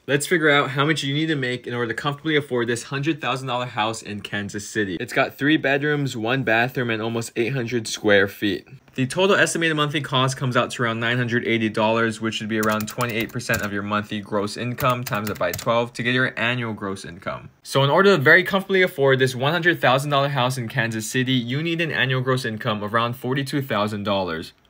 Let's figure out how much you need to make in order to comfortably afford this $100,000 house in Kansas City. It's got 3 bedrooms, 1 bathroom, and almost 800 square feet. The total estimated monthly cost comes out to around $980, which would be around 28% of your monthly gross income, times it by 12 to get your annual gross income. So in order to very comfortably afford this $100,000 house in Kansas City, you need an annual gross income of around $42,000.